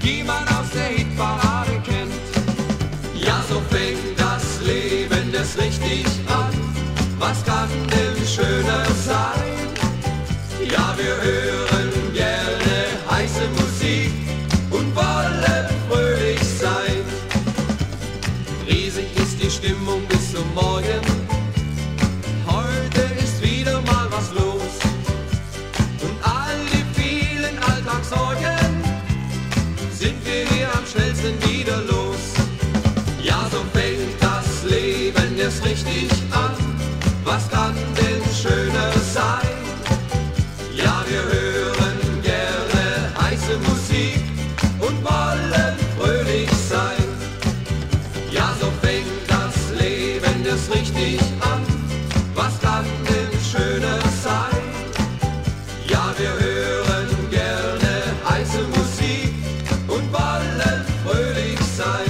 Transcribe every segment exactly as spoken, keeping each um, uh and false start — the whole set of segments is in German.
die man aus der Hitparade kennt. Ja, so fängt das Leben erst richtig an. Was kann denn schöner sein? Ja, wir hören gerne heiße Musik und wollen fröhlich sein. Riesig ist die Stimmung bis zum Morgen. Heute ist wieder mal was los. Und all die vielen Alltagssorgen sind wir hier am schnellsten wieder los. Ja, so fängt das Leben erst richtig an. Was kann denn schöner sein? Ja, wir hören gerne heiße Musik und wollen fröhlich sein. Ja, so fängt das Leben erst richtig an. Was kann denn schöner sein? Ja, wir hören gerne heiße Musik und wollen fröhlich sein.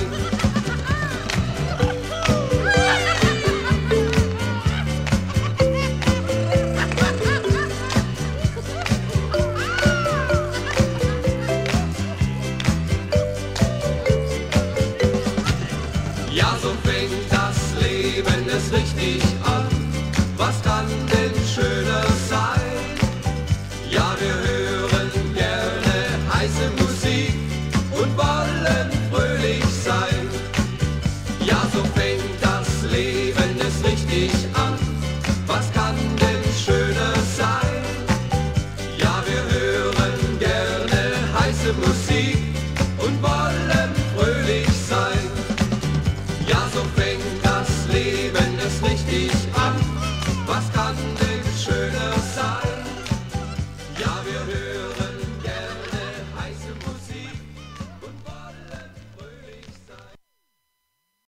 Ja, so fängt das Leben erst richtig an. Was kann denn schöner sein? Ja, wir hören gerne heiße Musik und wollen fröhlich sein. Ja, so fängt das Leben erst richtig an. Was kann denn schöner sein? Ja, wir hören gerne heiße Musik und wollen fröhlich sein. Ja, so fängt